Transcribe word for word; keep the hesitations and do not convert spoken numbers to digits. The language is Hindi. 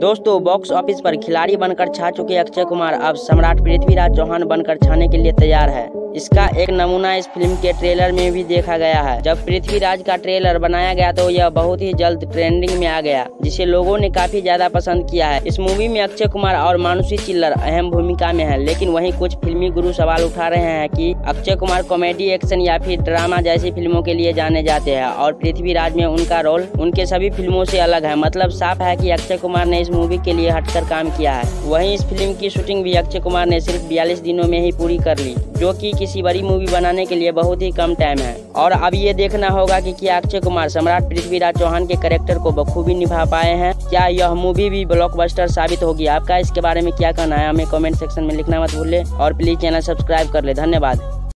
दोस्तों बॉक्स ऑफिस पर खिलाड़ी बनकर छा चुके अक्षय कुमार अब सम्राट पृथ्वीराज चौहान बनकर छाने के लिए तैयार है। इसका एक नमूना इस फिल्म के ट्रेलर में भी देखा गया है। जब पृथ्वीराज का ट्रेलर बनाया गया तो यह बहुत ही जल्द ट्रेंडिंग में आ गया, जिसे लोगों ने काफी ज्यादा पसंद किया है। इस मूवी में अक्षय कुमार और मानुषी चिल्लर अहम भूमिका में है, लेकिन वहीं कुछ फिल्मी गुरु सवाल उठा रहे हैं कि अक्षय कुमार कॉमेडी, एक्शन या फिर ड्रामा जैसी फिल्मों के लिए जाने जाते हैं और पृथ्वीराज में उनका रोल उनके सभी फिल्मों से अलग है। मतलब साफ है कि अक्षय कुमार ने इस मूवी के लिए हटकर काम किया है। वहीं इस फिल्म की शूटिंग भी अक्षय कुमार ने सिर्फ बयालीस दिनों में ही पूरी कर ली, जो कि किसी बड़ी मूवी बनाने के लिए बहुत ही कम टाइम है। और अब ये देखना होगा कि क्या अक्षय कुमार सम्राट पृथ्वीराज चौहान के कैरेक्टर को बखूबी निभा पाए हैं। क्या यह मूवी भी ब्लॉकबस्टर साबित होगी? आपका इसके बारे में क्या कहना है? हमें कमेंट सेक्शन में लिखना मत भूलें और प्लीज चैनल सब्सक्राइब कर ले। धन्यवाद।